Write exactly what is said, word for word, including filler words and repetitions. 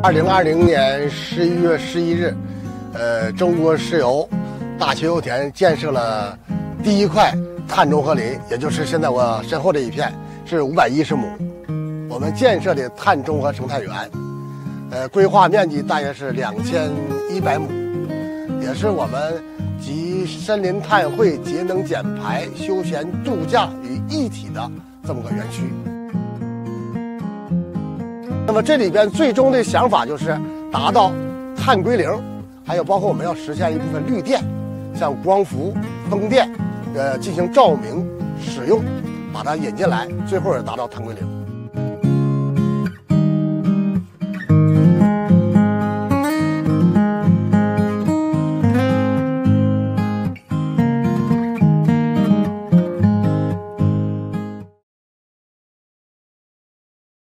二零二零年十一月十一日，呃，中国石油大邱油田建设了第一块碳中和林，也就是现在我身后这一片，是五百一十亩。我们建设的碳中和生态园，呃，规划面积大约是两千一百亩，也是我们集森林碳汇、节能减排、休闲度假于一体的这么个园区。那么这里边最终的想法就是达到碳归零，还有包括我们要实现一部分绿电，像光伏、风电，呃，进行照明使用，把它引进来，最后也达到碳归零。